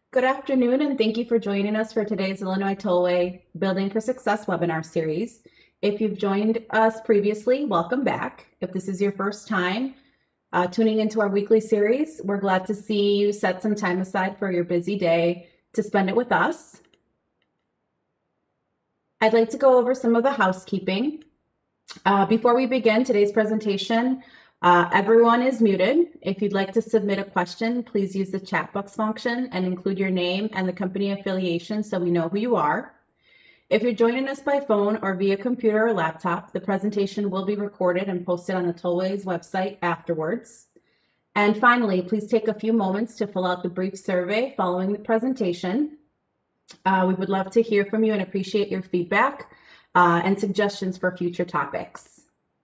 Good afternoon, and thank you for joining us for today's Illinois Tollway Building for Success webinar series. If you've joined us previously, welcome back. If this is your first time tuning into our weekly series, we're glad to see you set some time aside for your busy day to spend it with us. I'd like to go over some of the housekeeping. Before we begin today's presentation, everyone is muted. If you'd like to submit a question, please use the chat box function and include your name and the company affiliation so we know who you are. If you're joining us by phone or via computer or laptop, the presentation will be recorded and posted on the Tollway's website afterwards. And finally, please take a few moments to fill out the brief survey following the presentation. We would love to hear from you and appreciate your feedback and suggestions for future topics.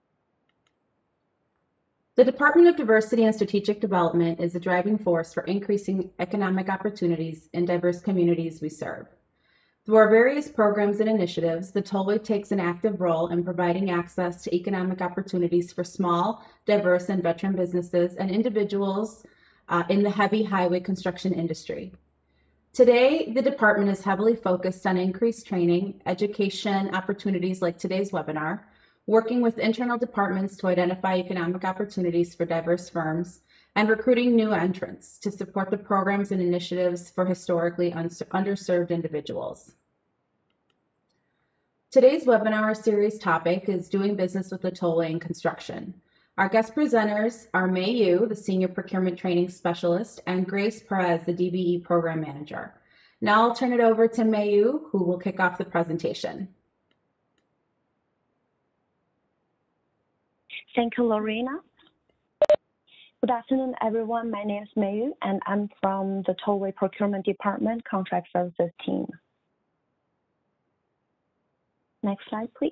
The Department of Diversity and Strategic Development is a driving force for increasing economic opportunities in diverse communities we serve. Through our various programs and initiatives, the Tollway takes an active role in providing access to economic opportunities for small, diverse, and veteran businesses and individuals in the heavy highway construction industry. Today, the department is heavily focused on increased training, education opportunities like today's webinar, working with internal departments to identify economic opportunities for diverse firms, and recruiting new entrants to support the programs and initiatives for historically underserved individuals. Today's webinar series topic is Doing Business with the Tollway in Construction. Our guest presenters are Meiyu, the Senior Procurement Training Specialist, and Perez, the DBE Program Manager. Now I'll turn it over to Meiyu, who will kick off the presentation. Thank you, Lorena. Good afternoon, everyone. My name is Meiyu, and I'm from the Tollway Procurement Department Contract Services team. Next slide, please.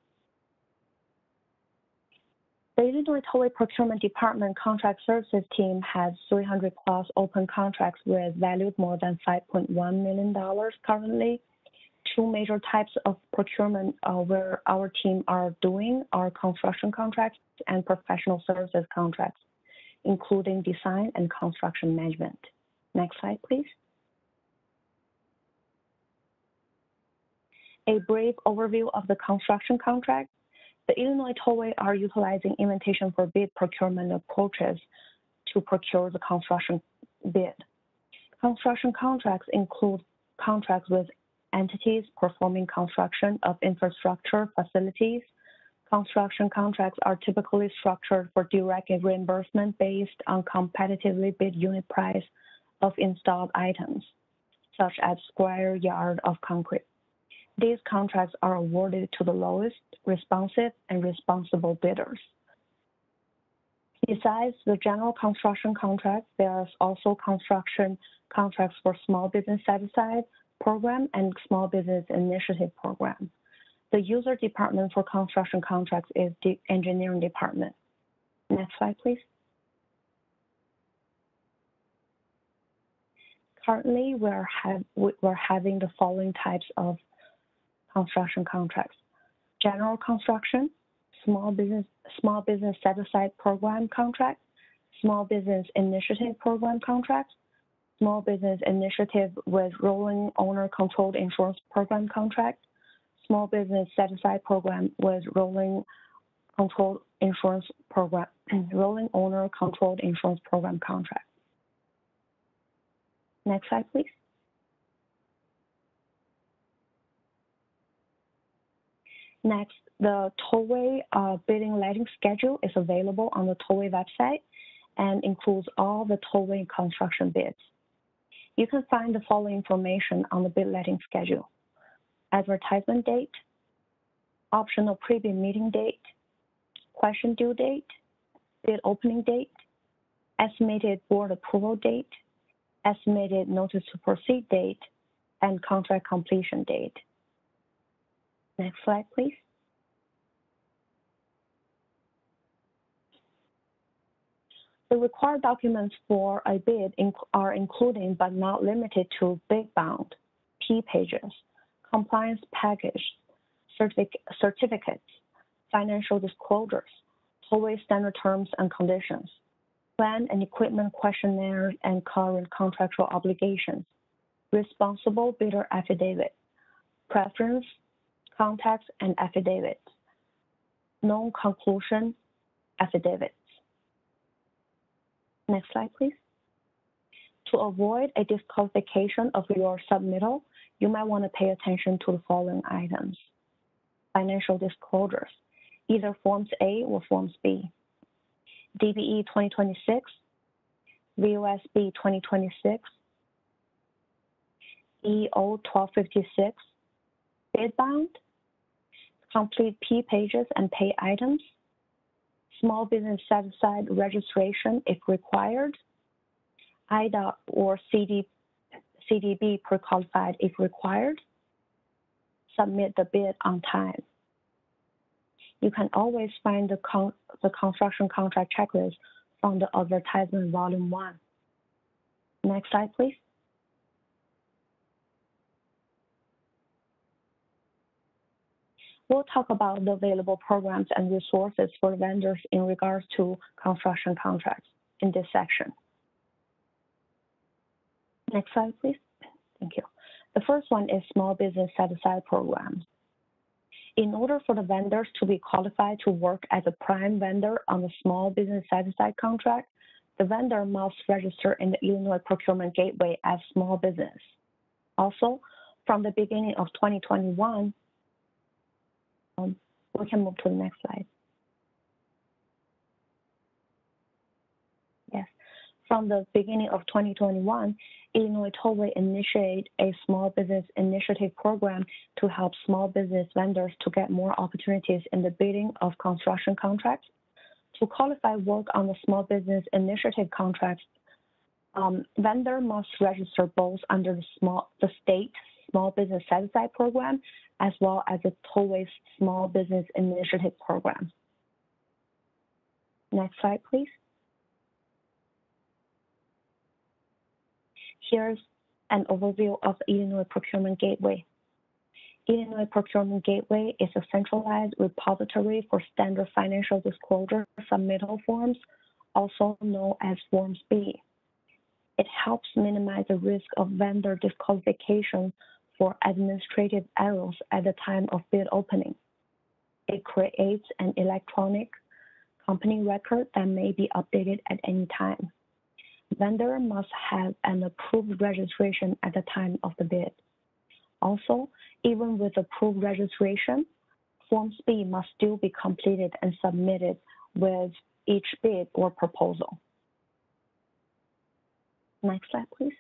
The Illinois Tollway Procurement Department Contract Services team has 300 plus open contracts with valued more than $5.1 million currently. Two major types of procurement where our team are doing are construction contracts and professional services contracts, including design and construction management. Next slide, please. A brief overview of the construction contract. The Illinois Tollway are utilizing invitation for bid procurement approaches to procure the construction bid. Construction contracts include contracts with entities performing construction of infrastructure facilities. Construction contracts are typically structured for direct reimbursement based on competitively bid unit price of installed items, such as square yard of concrete. These contracts are awarded to the lowest, responsive, and responsible bidders. Besides the general construction contracts, there are also construction contracts for small business set-aside program and small business initiative program. The user department for construction contracts is the engineering department. Next slide, please. Currently, we're having the following types of construction contracts: general construction, small business set-aside program contract, small business initiative program contracts, small business initiative with rolling owner controlled insurance program contract, small business set-aside program with rolling controlled insurance program, rolling owner controlled insurance program contract. Next slide, please. Next, the Tollway bidding letting schedule is available on the Tollway website and includes all the Tollway construction bids. You can find the following information on the bid letting schedule: advertisement date, optional pre-bid meeting date, question due date, bid opening date, estimated board approval date, estimated notice to proceed date, and contract completion date. Next slide, please. The required documents for a bid are including but not limited to bid bound, P pages, compliance package, certificates, financial disclosures, Tollway standard terms and conditions, plan and equipment questionnaires, and current contractual obligations. responsible bidder affidavit, preference, contacts, and affidavits, non-conclusion affidavits. Next slide, please. To avoid a disqualification of your submittal, you might want to pay attention to the following items. Financial disclosures, either Forms A or Forms B. DBE 2026, VOSB 2026, EO 1256, bid bound, complete P pages and pay items, small business set-aside registration if required, IDA or CDB pre-qualified if required, submit the bid on time. You can always find the construction contract checklist from the advertisement volume 1. Next slide, please. We'll talk about the available programs and resources for vendors in regards to construction contracts in this section. Next slide, please. Thank you. The first one is small business set-aside programs. In order for the vendors to be qualified to work as a prime vendor on the small business set-aside contract, the vendor must register in the Illinois Procurement Gateway as small business. Also, from the beginning of 2021, we can move to the next slide. Yes, from the beginning of 2021, Illinois Tollway initiated a small business initiative program to help small business vendors to get more opportunities in the bidding of construction contracts. To qualify work on the small business initiative contracts, vendor must register both under the state small business set-aside program as well as the Tollway small business initiative program. Next slide, please. Here's an overview of the Illinois Procurement Gateway. Illinois Procurement Gateway is a centralized repository for standard financial disclosure submittal forms, also known as Forms B. It helps minimize the risk of vendor disqualification for administrative errors at the time of bid opening. It creates an electronic company record that may be updated at any time. Vendor must have an approved registration at the time of the bid. Also, even with approved registration, Forms B must still be completed and submitted with each bid or proposal. Next slide, please.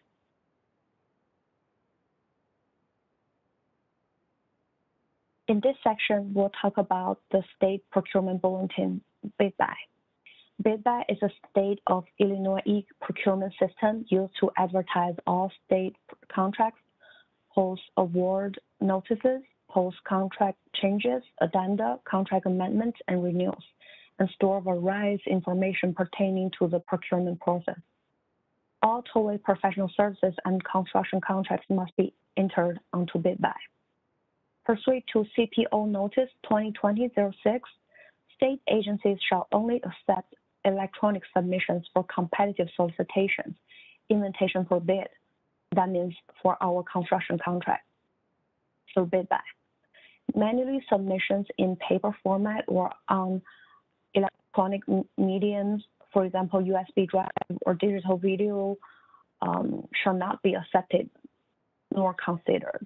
In this section, we'll talk about the State Procurement Bulletin, BidBuy. BidBuy is a state of Illinois e-procurement system used to advertise all state contracts, post award notices, post contract changes, addenda, contract amendments, and renewals, and store various information pertaining to the procurement process. All Tollway professional services and construction contracts must be entered onto BidBuy. Pursuant to CPO Notice 2020-06, state agencies shall only accept electronic submissions for competitive solicitations, invitation for bid. That means for our construction contract, so BidBuy. Manually submissions in paper format or on electronic mediums, for example, USB drive or digital video, shall not be accepted nor considered.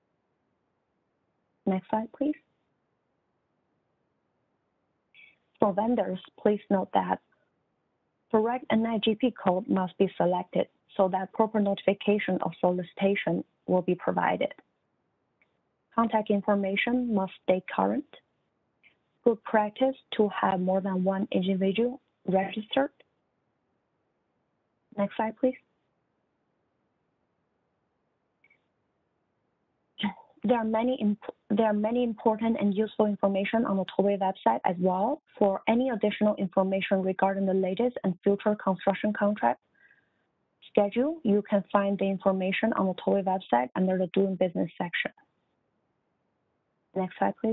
Next slide, please. For vendors, please note that correct NIGP code must be selected so that proper notification of solicitation will be provided. Contact information must stay current. Good practice to have more than one individual registered. Next slide, please. There are many important and useful information on the Tollway website as well. For any additional information regarding the latest and future construction contract schedule, you can find the information on the Tollway website under the Doing Business section. Next slide, please.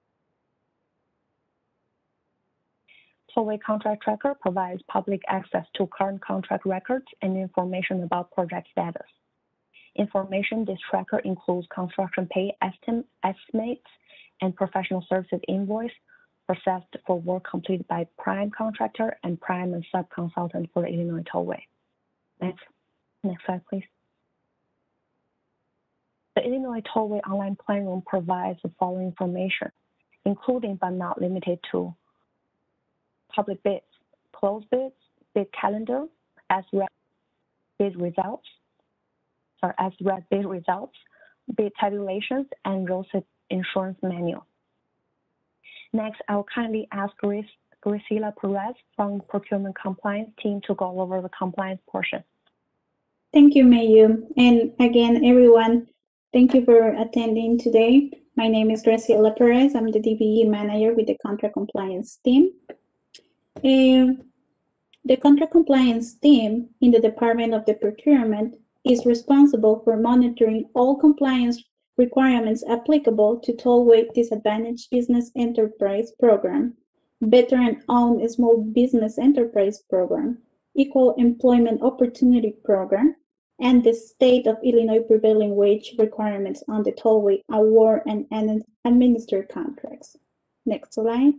Tollway Contract Tracker provides public access to current contract records and information about project status. Information. This tracker includes construction pay estimates and professional services invoice processed for work completed by prime contractor and prime and sub-consultant for the Illinois Tollway. Next slide, please. The Illinois Tollway online plan room provides the following information, including but not limited to public bids, closed bids, bid calendar, as read bid results, bid tabulations, and road insurance manual. Next, I'll kindly ask Graciela Perez from Procurement Compliance team to go over the compliance portion. Thank you, Meiyu. And again, everyone, thank you for attending today. My name is Graciela Perez. I'm the DBE manager with the Contract Compliance team. The Contract Compliance team in the Department of the Procurement is responsible for monitoring all compliance requirements applicable to Tollway Disadvantaged Business Enterprise Program, Veteran-Owned Small Business Enterprise Program, Equal Employment Opportunity Program, and the state of Illinois prevailing wage requirements on the Tollway award and administered contracts. Next slide.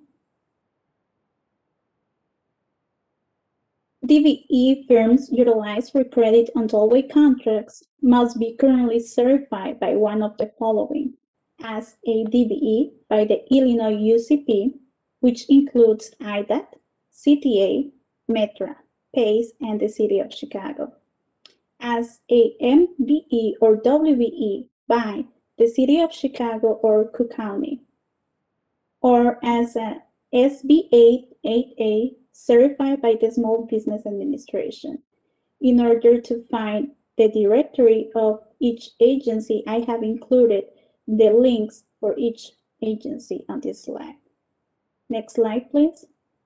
DBE firms utilized for credit on Tollway contracts must be currently certified by one of the following: as a DBE by the Illinois UCP, which includes IDAT, CTA, METRA, PACE, and the City of Chicago; as a MBE or WBE by the City of Chicago or Cook County; or as a SB 8A certified by the Small Business Administration. In order to find the directory of each agency, I have included the links for each agency on this slide. Next slide, please.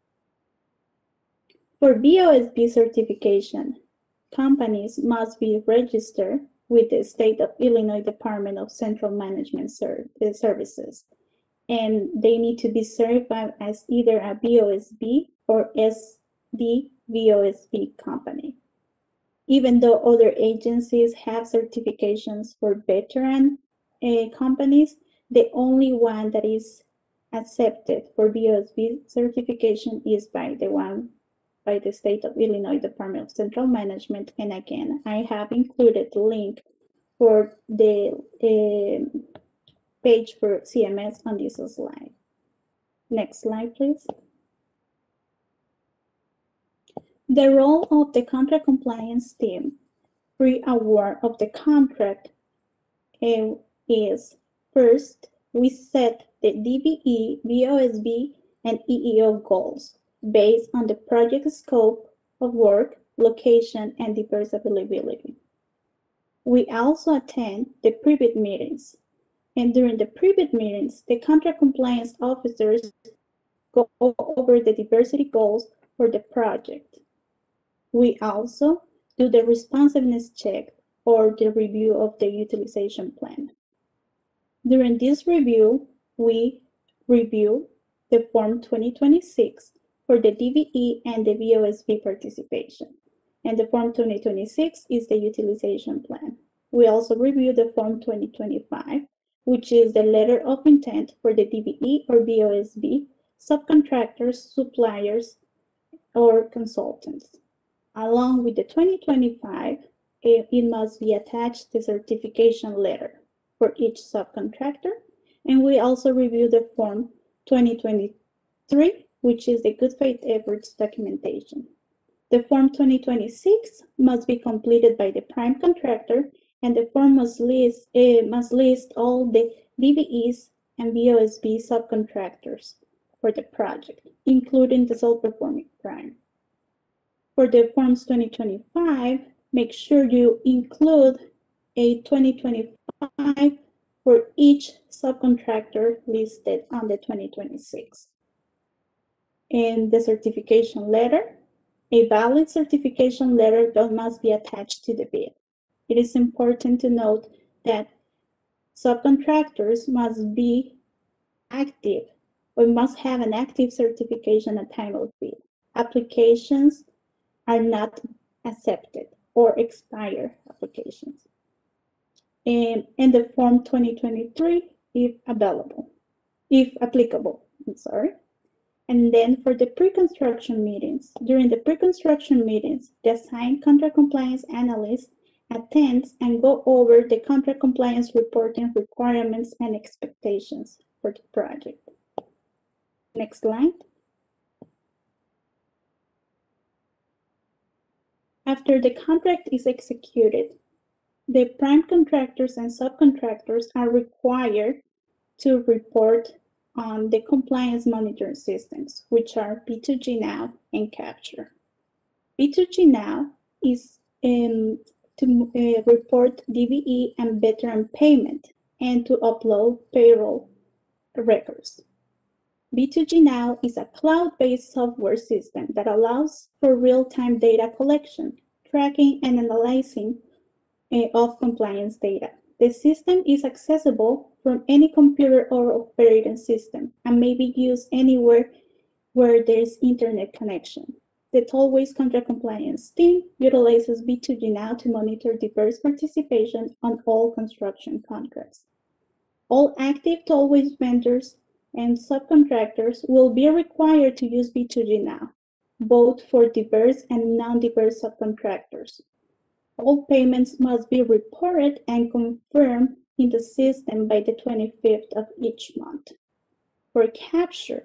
For BOSB certification, companies must be registered with the State of Illinois Department of Central Management Services, and they need to be certified as either a BOSB or SD BOSB company. Even though other agencies have certifications for veteran companies, the only one that is accepted for BOSB certification is by the State of Illinois Department of Central Management. And again, I have included the link for the page for CMS on this slide. Next slide, please. The role of the contract compliance team pre-award of the contract is: first, we set the DBE, BOSB, and EEO goals based on the project scope of work, location, and diverse availability. We also attend the pre-bid meetings, and during the pre-bid meetings, the contract compliance officers go over the diversity goals for the project. We also do the responsiveness check or the review of the utilization plan. During this review, we review the Form 2026 for the DBE and the BOSB participation, and the Form 2026 is the utilization plan. We also review the Form 2025, which is the letter of intent for the DBE or BOSB, subcontractors, suppliers, or consultants. Along with the 2025, it must be attached the certification letter for each subcontractor. And we also review the Form 2023, which is the good faith efforts documentation. The Form 2026 must be completed by the prime contractor, and the form must list all the DBEs and BOSB subcontractors for the project, including the self-performing prime. For the Forms 2025, make sure you include a 2025 for each subcontractor listed on the 2026. And the certification letter, a valid certification letter must be attached to the bid. It is important to note that subcontractors must be active or must have an active certification at time of bid. Applications are not accepted or expire applications. and the Form 2023 if applicable. I'm sorry. And then for the pre-construction meetings, during the pre-construction meetings, the assigned contract compliance analyst attends and go over the contract compliance reporting requirements and expectations for the project. Next slide. After the contract is executed, the prime contractors and subcontractors are required to report on the compliance monitoring systems, which are B2G Now and Capture. B2G Now is to report DVE and veteran payment and to upload payroll records. B2G Now is a cloud-based software system that allows for real-time data collection, tracking, and analyzing of compliance data. The system is accessible from any computer or operating system and may be used anywhere where there is internet connection. The Tollway's contract compliance team utilizes B2G Now to monitor diverse participation on all construction contracts. All active Tollway vendors and subcontractors will be required to use B2G Now, both for diverse and non-diverse subcontractors. All payments must be reported and confirmed in the system by the 25th of each month. For Capture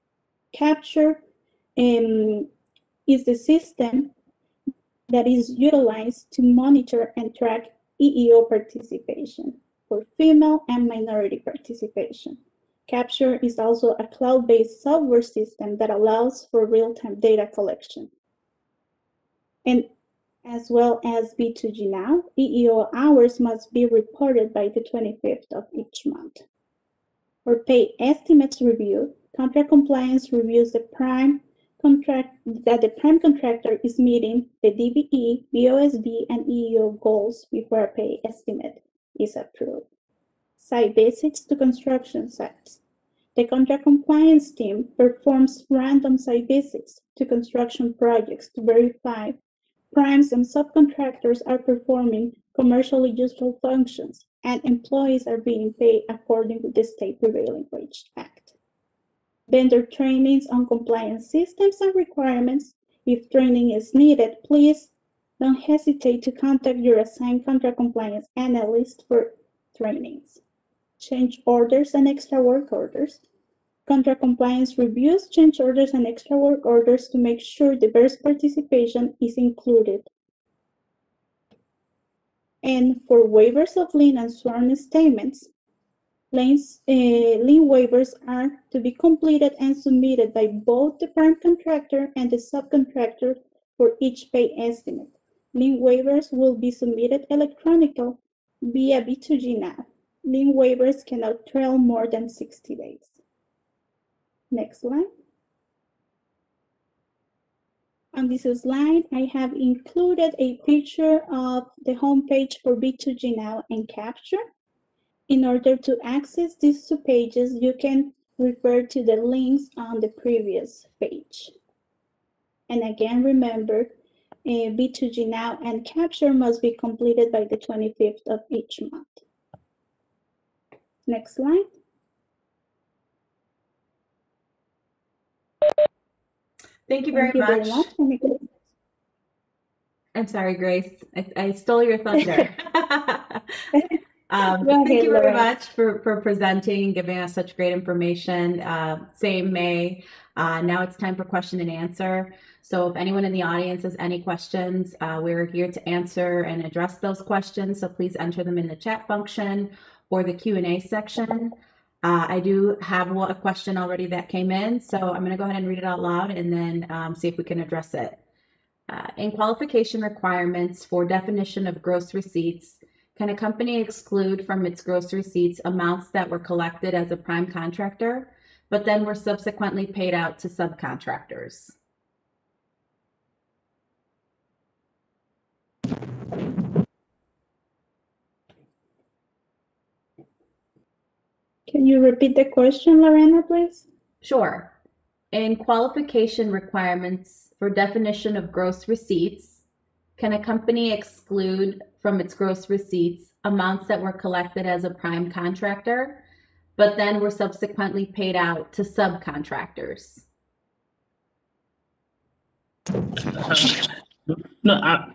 is the system that is utilized to monitor and track EEO participation for female and minority participation. Capture is also a cloud-based software system that allows for real-time data collection. And as well as B2G Now, EEO hours must be reported by the 25th of each month. For pay estimates review, contract compliance reviews the prime contractor is meeting the DVE, BOSB, and EEO goals before a pay estimate is approved. Site visits to construction sites. The contract compliance team performs random site visits to construction projects to verify primes and subcontractors are performing commercially useful functions and employees are being paid according to the State Prevailing Wage Act. Vendor trainings on compliance systems and requirements. If training is needed, please don't hesitate to contact your assigned contract compliance analyst for trainings. Change orders and extra work orders. Contract compliance reviews change orders and extra work orders to make sure diverse participation is included. And for waivers of lien and sworn statements, lien waivers are to be completed and submitted by both the prime contractor and the subcontractor for each pay estimate. Lien waivers will be submitted electronically via B2G Now. Lien waivers cannot trail more than 60 days. Next slide. On this slide, I have included a picture of the homepage for B2G Now and Capture. In order to access these two pages, you can refer to the links on the previous page. And again, remember, B2G Now and Capture must be completed by the 25th of each month. Next slide. Thank you very much. I'm sorry, Grace. I stole your thunder. Thank you very much for presenting, giving us such great information. Same May. Now it's time for question and answer. So if anyone in the audience has any questions, we're here to answer and address those questions. So please enter them in the chat function or the Q&A section. I do have a question already that came in, so I'm going to go ahead and read it out loud and then see if we can address it. In qualification requirements for definition of gross receipts, can a company exclude from its gross receipts amounts that were collected as a prime contractor, but then were subsequently paid out to subcontractors? Can you repeat the question, Lorena, please? Sure. In qualification requirements for definition of gross receipts, can a company exclude from its gross receipts amounts that were collected as a prime contractor, but then were subsequently paid out to subcontractors. No,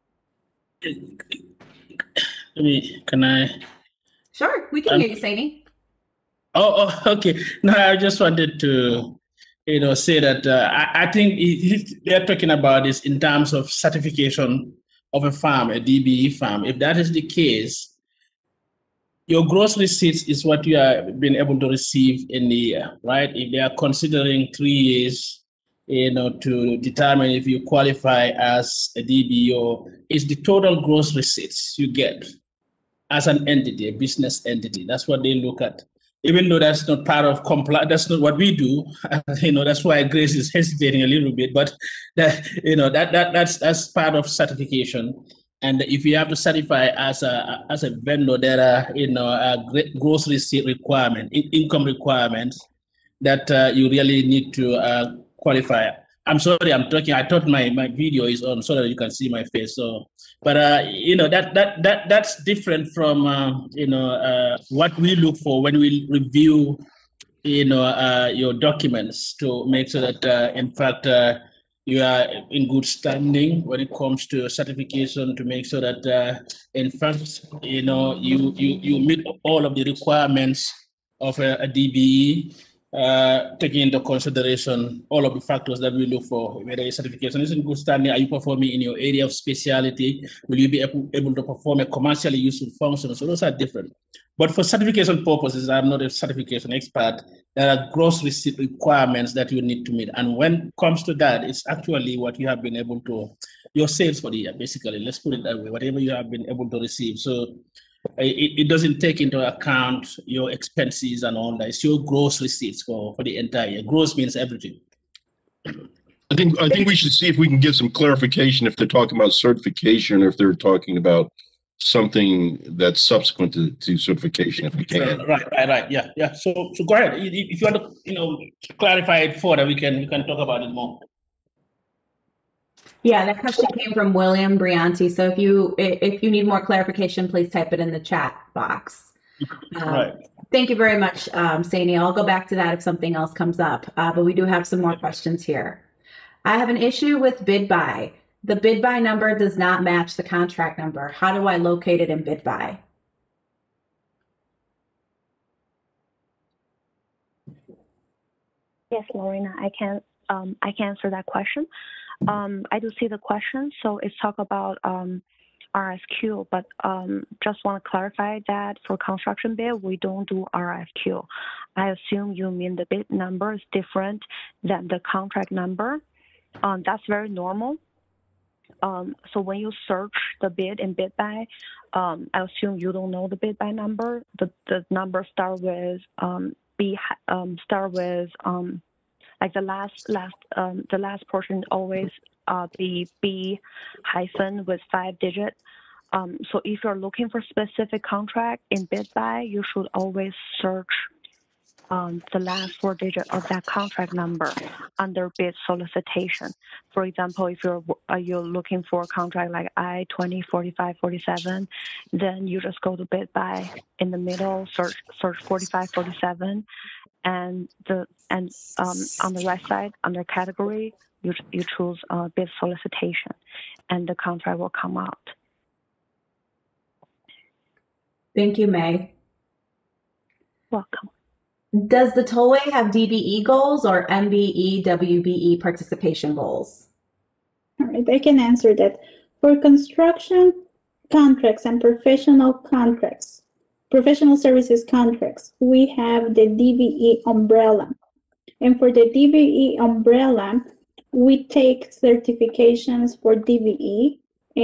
can I? Sure, we can hear you, Saini. Oh, okay. No, I just wanted to, say that I think they're talking about this in terms of certification of a farm, a DBE farm. If that is the case, your gross receipts is what you are being able to receive in the year, right? If they are considering 3 years, to determine if you qualify as a DBO, it's the total gross receipts you get as an entity, a business entity. That's what they look at. Even though that's not part of compliance, that's not what we do. That's why Grace is hesitating a little bit. But that's part of certification. And if you have to certify as a vendor, there are gross receipt requirement, income requirements that you really need to qualify. I'm sorry, I'm talking. I thought my video is on so that you can see my face. So, but that's different from what we look for when we review your documents to make sure that in fact you are in good standing when it comes to certification, to make sure that in fact you meet all of the requirements of a DBE. Taking into consideration all of the factors that we look for, whether your certification is in good standing, are you performing in your area of specialty, will you be able to perform a commercially useful function? So those are different. But for certification purposes, I'm not a certification expert, there are gross receipt requirements that you need to meet. And when it comes to that, it's actually what you have been able to, your sales for the year, basically, let's put it that way, whatever you have been able to receive. So it doesn't take into account your expenses and all that. It's your gross receipts for the entire year. Gross means everything. I think we should see if we can get some clarification if they're talking about certification or if they're talking about something that's subsequent to certification, if we can. Right. Yeah. So go ahead. If you want to, clarify it further, we can talk about it more. Yeah, that question came from William Brianti. So if you need more clarification, please type it in the chat box. Right. Thank you very much, Saini. I'll go back to that if something else comes up. But we do have some more questions here. I have an issue with bid buy. The bid buy number does not match the contract number. How do I locate it in bid buy? Yes, Lorena, I can answer that question. I do see the question. So it's talk about RFQ, but just want to clarify that for construction bid, we don't do RFQ. I assume you mean the bid number is different than the contract number. That's very normal. So when you search the bid in bid buy, I assume you don't know the bid buy number. The number start with like the last portion always be B hyphen with 5 digits. So if you're looking for specific contract in bid buy, you should always search the last 4 digits of that contract number under bid solicitation. For example, if you're looking for a contract like I-204547, then you just go to bid buy in the middle, search 4547, and on the right side under category, you choose bid solicitation, and the contract will come out. Thank you, May. Welcome. Does the Tollway have DBE goals or MBE, WBE participation goals? All right, I can answer that. For construction contracts and professional services contracts, we have the DBE umbrella. And for the DBE umbrella, we take certifications for DBE,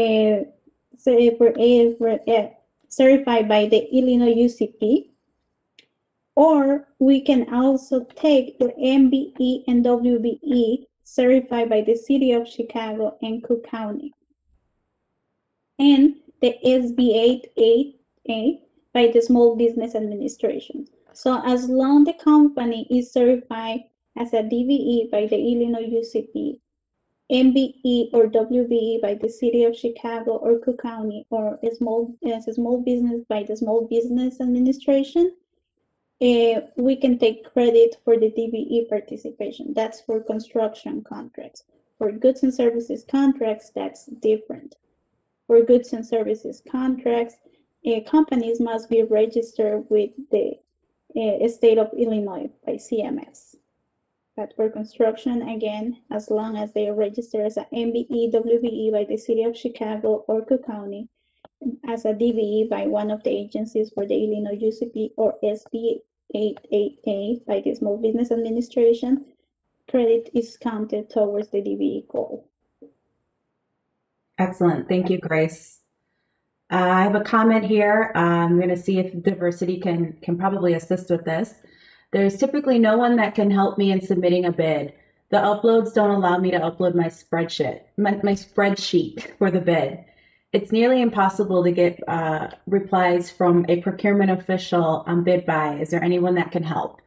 certified by the Illinois UCP, or we can also take the MBE and WBE certified by the City of Chicago and Cook County, and the SB 8A by the Small Business Administration. So as long the company is certified as a DBE by the Illinois UCP MBE or WBE by the City of Chicago or Cook County, or a small business by the Small Business Administration, we can take credit for the DBE participation. That's for construction contracts. For goods and services contracts, that's different. For goods and services contracts, companies must be registered with the state of Illinois by CMS. But for construction, again, as long as they are registered as an MBE, WBE by the City of Chicago or Cook County, as a DBE by one of the agencies for the Illinois UCP or SB 888 by the Small Business Administration, credit is counted towards the DBE goal. Excellent. Thank you, Grace. I have a comment here. I'm going to see if diversity can probably assist with this. There's typically no one that can help me in submitting a bid. The uploads don't allow me to upload my spreadsheet for the bid. It's nearly impossible to get replies from a procurement official on bid buy. Is there anyone that can help?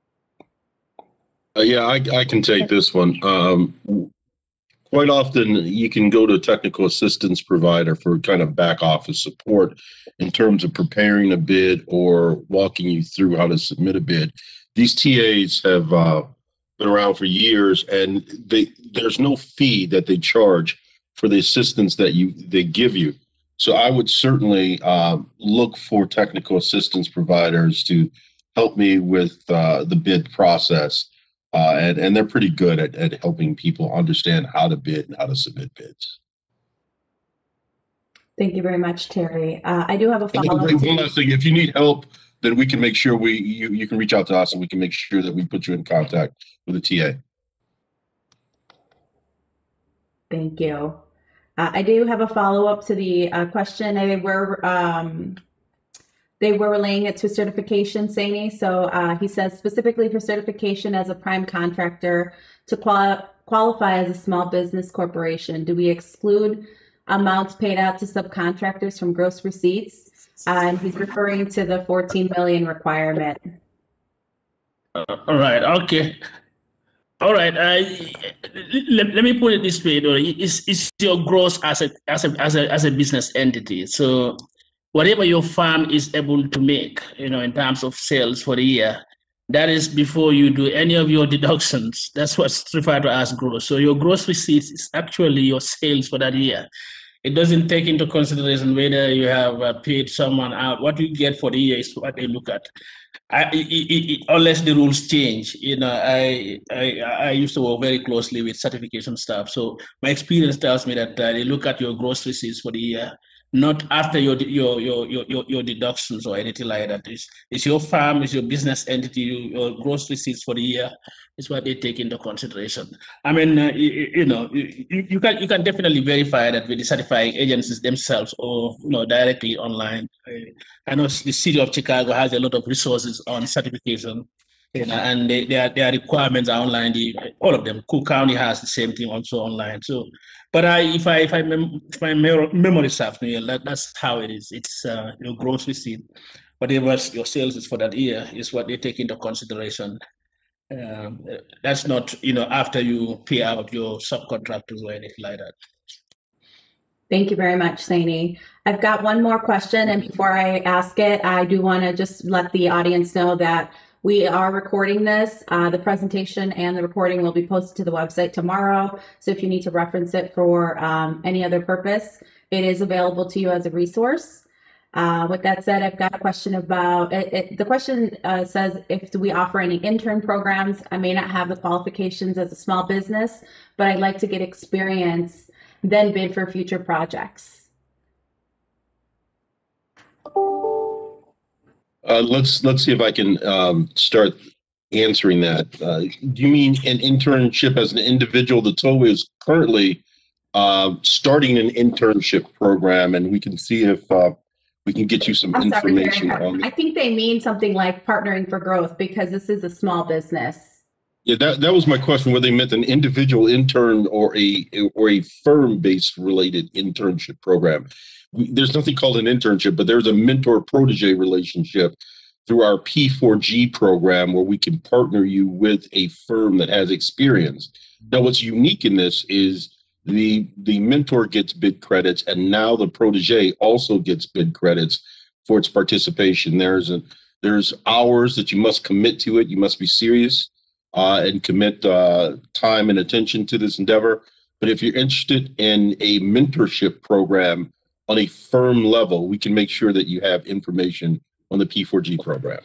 Yeah, I can take this one. Quite often you can go to a technical assistance provider for kind of back office support in terms of preparing a bid or walking you through how to submit a bid. These TAs have been around for years, and there's no fee that they charge for the assistance that they give you. So I would certainly look for technical assistance providers to help me with the bid process. And they're pretty good at helping people understand how to bid and how to submit bids. Thank you very much, Terry. I do have a follow-up. One last thing, if you need help, then we can make sure you can reach out to us and we can make sure that we put you in contact with a TA. Thank you. I do have a follow-up to the question. They were relaying it to certification, Saini. So he says, specifically for certification as a prime contractor to qualify as a small business corporation, do we exclude amounts paid out to subcontractors from gross receipts? And he's referring to the 14 million requirement. All right. Okay. All right. Let me put it this way, though. It's your gross as a business entity. So whatever your firm is able to make, in terms of sales for the year, that is before you do any of your deductions. That's what's referred to as gross. So your gross receipts is actually your sales for that year. It doesn't take into consideration whether you have paid someone out. What you get for the year is what they look at. Unless the rules change, I used to work very closely with certification staff. So my experience tells me that they look at your gross receipts for the year, not after your deductions or anything like that. It's your firm, it's your business entity, your gross receipts for the year is what they take into consideration. I mean, you can definitely verify that with the certifying agencies themselves or directly online. I know the City of Chicago has a lot of resources on certification, and their requirements are online. All of them. Cook County has the same thing also online. So, but if my memory serves me, that's how it is. It's your gross receipt, whatever your sales is for that year is what they take into consideration. That's not after you pay out your subcontractors or anything like that. Thank you very much, Saini. I've got one more question, and before I ask it, I do want to just let the audience know that we are recording this. The presentation and the recording will be posted to the website tomorrow. So if you need to reference it for any other purpose, it is available to you as a resource. With that said, I've got a question about it. The question says, do we offer any intern programs? I may not have the qualifications as a small business, but I'd like to get experience, then bid for future projects. Let's see if I can start answering that. Do you mean an internship as an individual? The Tollway is currently starting an internship program, and we can see if we can get you some information on it. I think they mean something like partnering for growth, because this is a small business. Yeah, that was my question, whether they meant an individual intern or a firm-based related internship program. There's nothing called an internship, but there's a mentor-protege relationship through our P4G program, where we can partner you with a firm that has experience. Now, what's unique in this is the mentor gets bid credits, and now the protege also gets bid credits for its participation. There's hours that you must commit to it. You must be serious and commit time and attention to this endeavor. But if you're interested in a mentorship program on a firm level, we can make sure that you have information on the P4G program.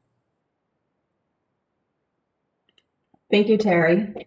Thank you, Terry.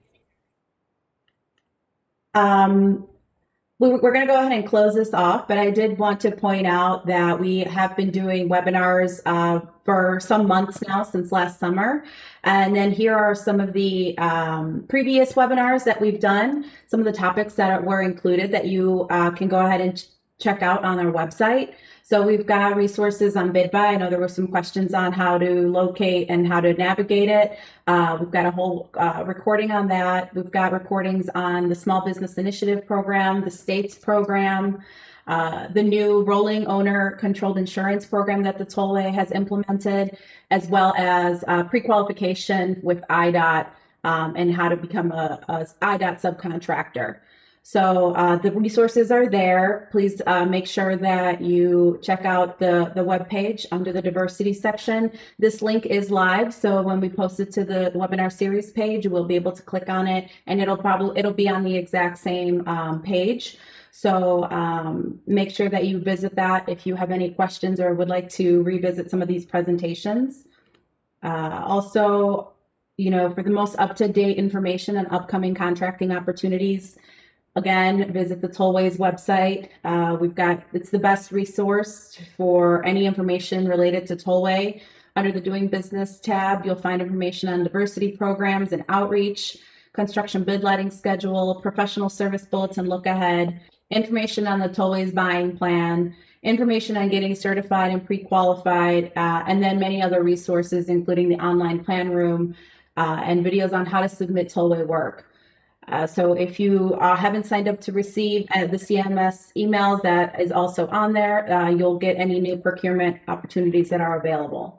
We're going to go ahead and close this off, but I did want to point out that we have been doing webinars for some months now, since last summer. And then here are some of the previous webinars that we've done, some of the topics that were included that you can go ahead and check out on our website. So we've got resources on BidBuy. I know there were some questions on how to locate and how to navigate it. We've got a whole recording on that. We've got recordings on the Small Business Initiative Program, the states program, the new rolling owner controlled insurance program that the Tollway has implemented, as well as pre-qualification with IDOT and how to become a IDOT subcontractor. So the resources are there. Please make sure that you check out the webpage under the diversity section. This link is live, so when we post it to the webinar series page, you will be able to click on it, and it'll be on the exact same page. So make sure that you visit that if you have any questions or would like to revisit some of these presentations. Also, for the most up-to-date information on upcoming contracting opportunities, again, visit the Tollway's website. It's the best resource for any information related to Tollway. Under the Doing Business tab, you'll find information on diversity programs and outreach, construction bid letting schedule, professional service bulletin look ahead, information on the Tollway's buying plan, information on getting certified and pre-qualified, and then many other resources, including the online plan room and videos on how to submit Tollway work. So if you haven't signed up to receive the CMS emails, that is also on there. You'll get any new procurement opportunities that are available.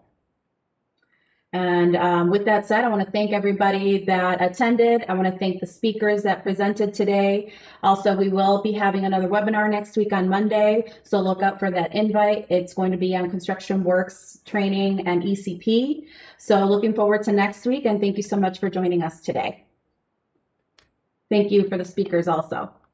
And with that said, I want to thank everybody that attended. I want to thank the speakers that presented today. Also, we will be having another webinar next week on Monday, so look out for that invite. It's going to be on construction works training and ECP. So looking forward to next week, and thank you so much for joining us today. Thank you for the speakers also.